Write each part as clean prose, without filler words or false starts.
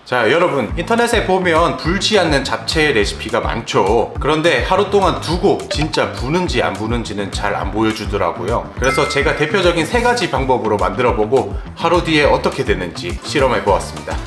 자, 여러분 인터넷에 보면 불지 않는 잡채 레시피가 많죠. 그런데 하루 동안 두고 진짜 부는지 안 부는지는 잘 안 보여주더라고요. 그래서 제가 대표적인 3가지 방법으로 만들어 보고 하루 뒤에 어떻게 되는지 실험해 보았습니다.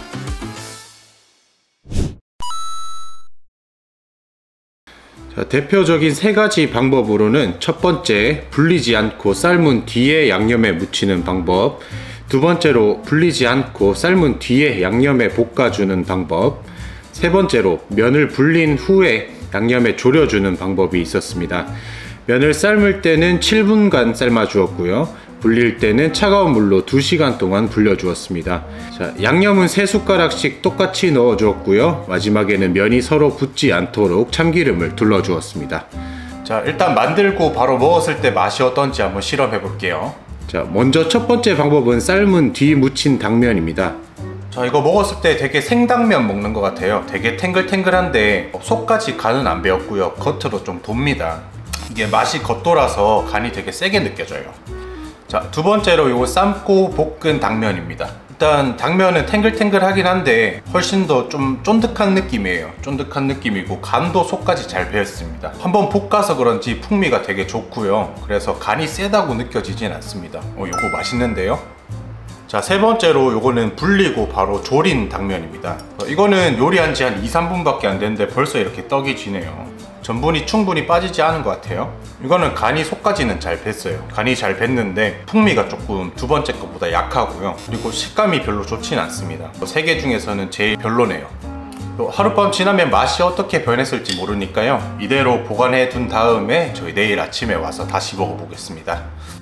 자, 대표적인 3가지 방법으로는 첫 번째, 불리지 않고 삶은 뒤에 양념에 묻히는 방법. 두 번째로, 불리지 않고 삶은 뒤에 양념에 볶아주는 방법. 세 번째로, 면을 불린 후에 양념에 졸여주는 방법이 있었습니다. 면을 삶을 때는 7분간 삶아 주었고요. 불릴 때는 차가운 물로 2시간 동안 불려 주었습니다. 자, 양념은 3숟가락씩 똑같이 넣어 주었고요. 마지막에는 면이 서로 붙지 않도록 참기름을 둘러 주었습니다. 자, 일단 만들고 바로 먹었을 때 맛이 어떤지 한번 실험해 볼게요. 자, 먼저 첫 번째 방법은 삶은 뒤 무친 당면입니다. 자, 이거 먹었을 때 되게 생당면 먹는 것 같아요. 되게 탱글탱글한데 속까지 간은 안 배었고요. 겉으로 좀 돕니다. 이게 맛이 겉돌아서 간이 되게 세게 느껴져요. 자, 두 번째로 요거 삶고 볶은 당면입니다. 일단 당면은 탱글탱글하긴 한데 훨씬 더 좀 쫀득한 느낌이에요. 쫀득한 느낌이고 간도 속까지 잘 배었습니다. 한번 볶아서 그런지 풍미가 되게 좋고요. 그래서 간이 세다고 느껴지진 않습니다. 요거 맛있는데요. 자, 세 번째로 요거는 불리고 바로 졸인 당면입니다. 이거는 요리한 지 한 2-3분밖에 안 됐는데 벌써 이렇게 떡이 지네요. 전분이 충분히 빠지지 않은 것 같아요. 이거는 간이 속까지는 잘 뱄어요. 간이 잘 뱄는데 풍미가 조금 두 번째 것보다 약하고요. 그리고 식감이 별로 좋진 않습니다. 3개 중에서는 제일 별로네요. 또 하룻밤 지나면 맛이 어떻게 변했을지 모르니까요. 이대로 보관해 둔 다음에 저희 내일 아침에 와서 다시 먹어보겠습니다.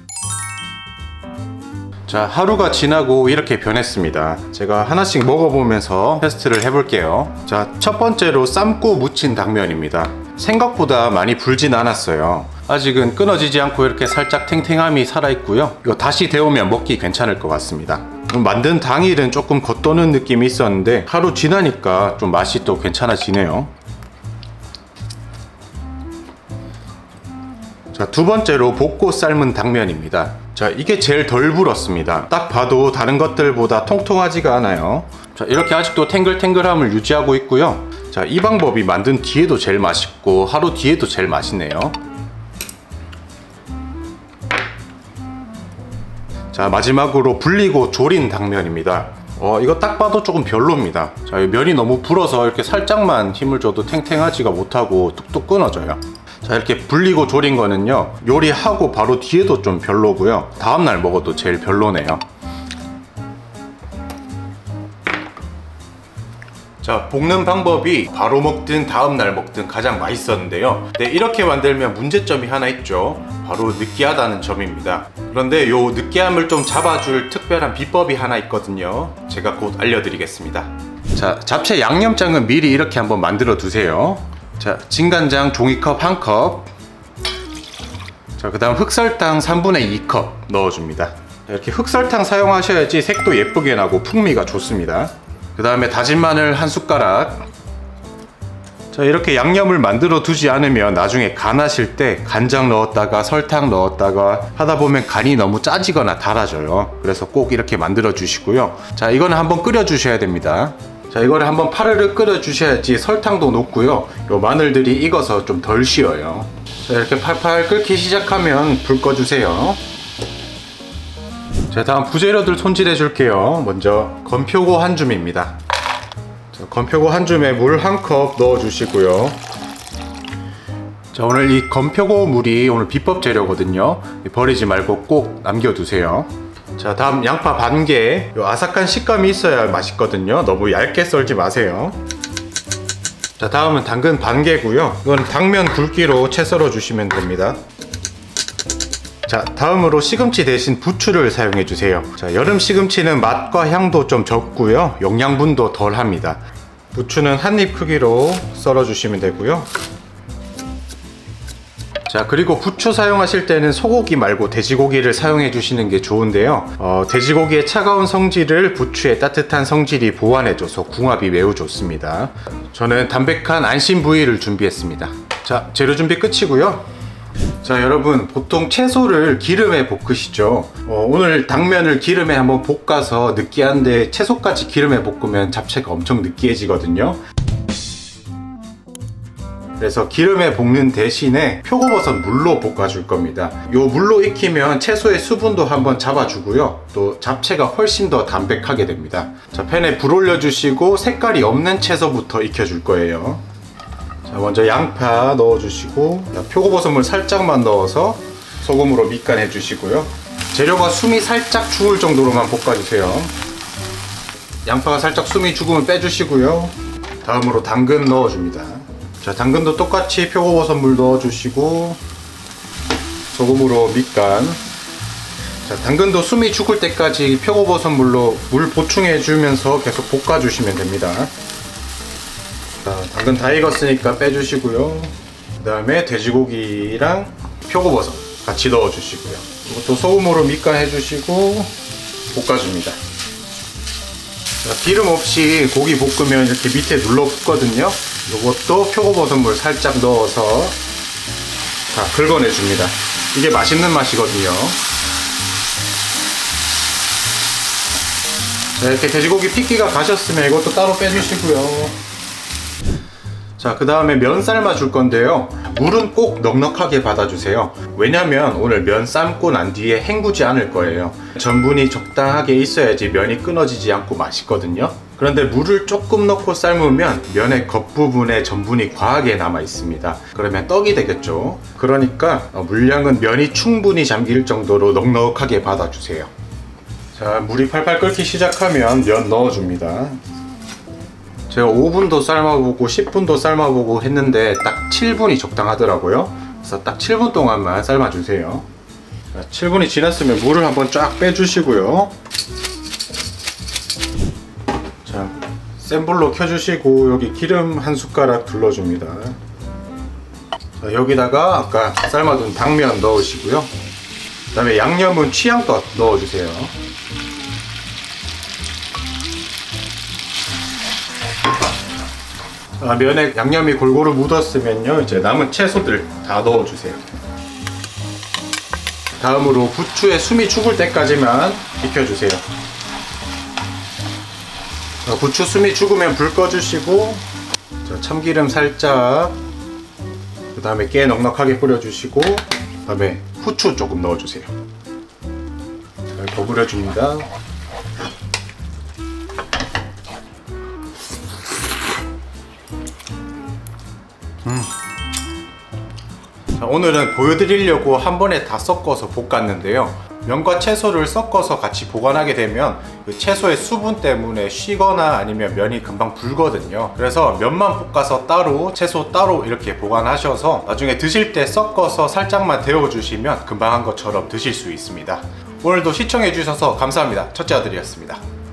자, 하루가 지나고 이렇게 변했습니다. 제가 하나씩 먹어보면서 테스트를 해볼게요. 자, 첫 번째로 삶고 무친 당면입니다. 생각보다 많이 불진 않았어요. 아직은 끊어지지 않고 이렇게 살짝 탱탱함이 살아있고요. 이거 다시 데우면 먹기 괜찮을 것 같습니다. 만든 당일은 조금 겉도는 느낌이 있었는데 하루 지나니까 좀 맛이 또 괜찮아지네요. 자, 두 번째로 볶고 삶은 당면입니다. 자, 이게 제일 덜 불었습니다. 딱 봐도 다른 것들보다 통통하지가 않아요. 자, 이렇게 아직도 탱글탱글함을 유지하고 있고요. 자, 이 방법이 만든 뒤에도 제일 맛있고 하루 뒤에도 제일 맛있네요. 자, 마지막으로 불리고 졸인 당면입니다. 이거 딱 봐도 조금 별로입니다. 자, 면이 너무 불어서 이렇게 살짝만 힘을 줘도 탱탱하지가 못하고 뚝뚝 끊어져요. 자, 이렇게 불리고 졸인 거는요, 요리하고 바로 뒤에도 좀 별로고요. 다음날 먹어도 제일 별로네요. 자, 볶는 방법이 바로 먹든 다음날 먹든 가장 맛있었는데요. 네, 이렇게 만들면 문제점이 하나 있죠. 바로 느끼하다는 점입니다. 그런데 요 느끼함을 좀 잡아줄 특별한 비법이 하나 있거든요. 제가 곧 알려드리겠습니다. 자, 잡채 양념장은 미리 이렇게 한번 만들어 두세요. 자, 진간장 종이컵 1컵. 자, 그 다음 흑설탕 3분의 2컵 넣어줍니다. 이렇게 흑설탕 사용하셔야지 색도 예쁘게 나고 풍미가 좋습니다. 그 다음에 다진 마늘 1숟가락. 자, 이렇게 양념을 만들어 두지 않으면 나중에 간하실 때 간장 넣었다가 설탕 넣었다가 하다 보면 간이 너무 짜지거나 달아져요. 그래서 꼭 이렇게 만들어 주시고요. 자, 이거는 한번 끓여 주셔야 됩니다. 자, 이거를 한번 파르르 끓여 주셔야지 설탕도 녹고요, 요 마늘들이 익어서 좀 덜 쉬어요. 자, 이렇게 팔팔 끓기 시작하면 불 꺼주세요. 자, 다음 부재료들 손질해 줄게요. 먼저 건표고 한 줌입니다. 자, 건표고 한 줌에 물 1컵 넣어 주시고요. 자, 오늘 이 건표고 물이 오늘 비법 재료거든요. 버리지 말고 꼭 남겨 두세요. 자, 다음 양파 반개. 요 아삭한 식감이 있어야 맛있거든요. 너무 얇게 썰지 마세요. 자, 다음은 당근 반개고요. 이건 당면 굵기로 채 썰어 주시면 됩니다. 자, 다음으로 시금치 대신 부추를 사용해 주세요. 자, 여름 시금치는 맛과 향도 좀 적고요, 영양분도 덜 합니다. 부추는 한 입 크기로 썰어 주시면 되고요. 자, 그리고 부추 사용하실 때는 소고기 말고 돼지고기를 사용해 주시는 게 좋은데요, 돼지고기의 차가운 성질을 부추의 따뜻한 성질이 보완해줘서 궁합이 매우 좋습니다. 저는 담백한 안심 부위를 준비했습니다. 자, 재료 준비 끝이고요. 자, 여러분 보통 채소를 기름에 볶으시죠. 오늘 당면을 기름에 한번 볶아서 느끼한데 채소까지 기름에 볶으면 잡채가 엄청 느끼해지거든요. 그래서 기름에 볶는 대신에 표고버섯 물로 볶아줄 겁니다. 요 물로 익히면 채소의 수분도 한번 잡아주고요, 또 잡채가 훨씬 더 담백하게 됩니다. 자, 팬에 불 올려주시고 색깔이 없는 채소부터 익혀줄 거예요. 자, 먼저 양파 넣어주시고, 표고버섯물 살짝만 넣어서 소금으로 밑간해 주시고요. 재료가 숨이 살짝 죽을 정도로만 볶아주세요. 양파가 살짝 숨이 죽으면 빼주시고요. 다음으로 당근 넣어줍니다. 자, 당근도 똑같이 표고버섯물 넣어주시고 소금으로 밑간. 자, 당근도 숨이 죽을 때까지 표고버섯물로 물 보충해 주면서 계속 볶아주시면 됩니다. 자, 당근 다 익었으니까 빼주시고요. 그 다음에 돼지고기랑 표고버섯 같이 넣어주시고요. 이것도 소금으로 밑간해 주시고 볶아줍니다. 자, 기름 없이 고기 볶으면 이렇게 밑에 눌러 붙거든요. 이것도 표고버섯물 살짝 넣어서 다 긁어내 줍니다. 이게 맛있는 맛이거든요. 자, 이렇게 돼지고기 핏기가 가셨으면 이것도 따로 빼주시고요. 자, 그 다음에 면 삶아 줄 건데요, 물은 꼭 넉넉하게 받아주세요. 왜냐면 오늘 면 삶고 난 뒤에 헹구지 않을 거예요. 전분이 적당하게 있어야지 면이 끊어지지 않고 맛있거든요. 그런데 물을 조금 넣고 삶으면 면의 겉부분에 전분이 과하게 남아 있습니다. 그러면 떡이 되겠죠. 그러니까 물량은 면이 충분히 잠길 정도로 넉넉하게 받아주세요. 자, 물이 팔팔 끓기 시작하면 면 넣어줍니다. 제가 5분도 삶아보고 10분도 삶아보고 했는데 딱 7분이 적당하더라고요. 그래서 딱 7분 동안만 삶아주세요. 자, 7분이 지났으면 물을 한번 쫙 빼주시고요. 자, 센 불로 켜주시고 여기 기름 한 숟가락 둘러줍니다. 자, 여기다가 아까 삶아둔 당면 넣으시고요. 그 다음에 양념은 취향껏 넣어주세요. 면에 양념이 골고루 묻었으면요, 이제 남은 채소들 다 넣어주세요. 다음으로 부추에 숨이 죽을 때까지만 익혀주세요. 부추 숨이 죽으면 불 꺼주시고, 참기름 살짝, 그 다음에 깨 넉넉하게 뿌려주시고, 그 다음에 후추 조금 넣어주세요. 잘 버무려줍니다. 자, 오늘은 보여드리려고 한 번에 다 섞어서 볶았는데요, 면과 채소를 섞어서 같이 보관하게 되면 그 채소의 수분 때문에 쉬거나 아니면 면이 금방 불거든요. 그래서 면만 볶아서 따로, 채소 따로 이렇게 보관하셔서 나중에 드실 때 섞어서 살짝만 데워주시면 금방 한 것처럼 드실 수 있습니다. 오늘도 시청해 주셔서 감사합니다. 첫째 아들이었습니다.